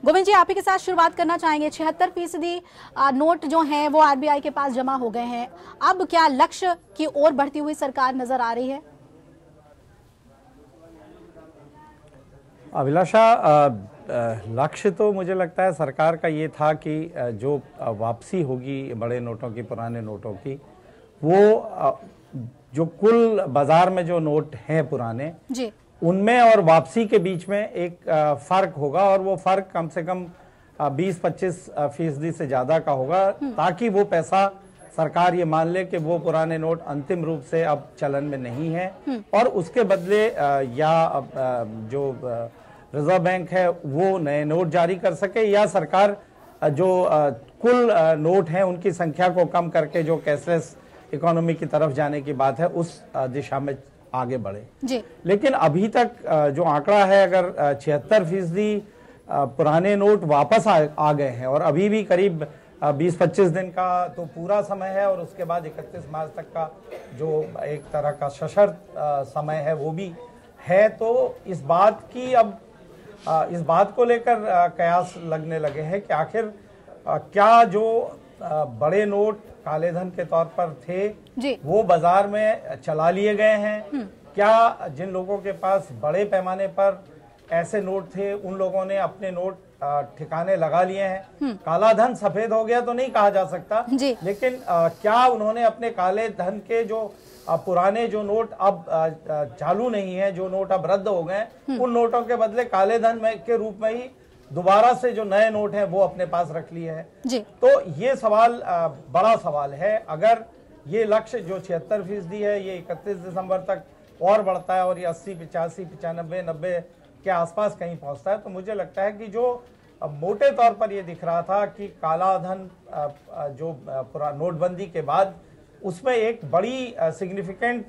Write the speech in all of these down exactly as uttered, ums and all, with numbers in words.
गोविंद जी, आप ही के साथ शुरुआत करना चाहेंगे। छिहत्तर फीसदी नोट जो हैं वो आरबीआई के पास जमा हो गए हैं। अब क्या लक्ष्य की ओर बढ़ती हुई सरकार नजर आ रही है? अभिलाषा, लक्ष्य तो मुझे लगता है सरकार का ये था कि जो वापसी होगी बड़े नोटों की, पुराने नोटों की, वो जो कुल बाजार में जो नोट हैं पुराने जी, उनमें और वापसी के बीच में एक फर्क होगा, और वो फर्क कम से कम बीस पच्चीस फीसदी से ज्यादा का होगा, ताकि वो पैसा सरकार ये मान ले कि वो पुराने नोट अंतिम रूप से अब चलन में नहीं है और उसके बदले या जो रिजर्व बैंक है वो नए नोट जारी कर सके, या सरकार जो कुल नोट हैं उनकी संख्या को कम करके जो कैशलेस इकोनॉमी की तरफ जाने की बात है उस दिशा में आगे बढ़े। जी। लेकिन अभी तक जो आंकड़ा है, अगर छिहत्तर फीसदी पुराने नोट वापस आ, आ गए हैं और अभी भी करीब बीस पच्चीस दिन का तो पूरा समय है, और उसके बाद इकतीस मार्च तक का जो एक तरह का सशर्त समय है वो भी है, तो इस बात की अब इस बात को लेकर कयास लगने लगे हैं कि आखिर क्या जो बड़े नोट काले धन के तौर पर थे जी। वो बाजार में चला लिए गए हैं, क्या जिन लोगों के पास बड़े पैमाने पर ऐसे नोट थे उन लोगों ने अपने नोट ठिकाने लगा लिए हैं। काला धन सफेद हो गया तो नहीं कहा जा सकता, लेकिन आ, क्या उन्होंने अपने काले धन के जो आ, पुराने जो नोट अब आ, चालू नहीं है, जो नोट अब रद्द हो गए, उन नोटों के बदले काले धन में के रूप में ही दोबारा से जो नए नोट हैं वो अपने पास रख लिए हैं। तो ये सवाल आ, बड़ा सवाल है। अगर ये लक्ष्य जो छिहत्तर फीसदी है ये इकतीस दिसंबर तक और बढ़ता है और ये अस्सी पिचासी पिचानबे नब्बे के आसपास कहीं पहुंचता है, तो मुझे लगता है कि जो मोटे तौर पर ये दिख रहा था कि काला धन जो पूरा नोटबंदी के बाद उसमें एक बड़ी सिग्निफिकेंट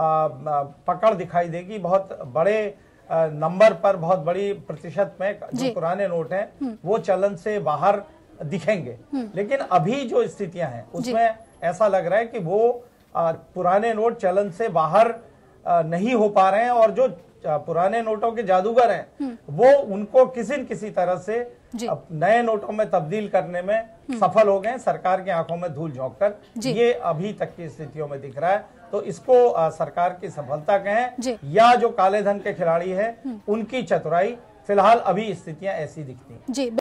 पकड़ दिखाई देगी, बहुत बड़े नंबर पर, बहुत बड़ी प्रतिशत में जो पुराने नोट हैं वो चलन से बाहर दिखेंगे। लेकिन अभी जो स्थितियां हैं उसमें ऐसा लग रहा है कि वो पुराने नोट चलन से बाहर नहीं हो पा रहे हैं, और जो पुराने नोटों के जादूगर हैं वो उनको किसी न किसी तरह से नए नोटों में तब्दील करने में सफल हो गए, सरकार की आंखों में धूल झोंककर। ये अभी तक की स्थितियों में दिख रहा है, तो इसको आ, सरकार की सफलता कहें या जो काले धन के खिलाड़ी हैं उनकी चतुराई, फिलहाल अभी स्थितियां ऐसी दिखती हैं।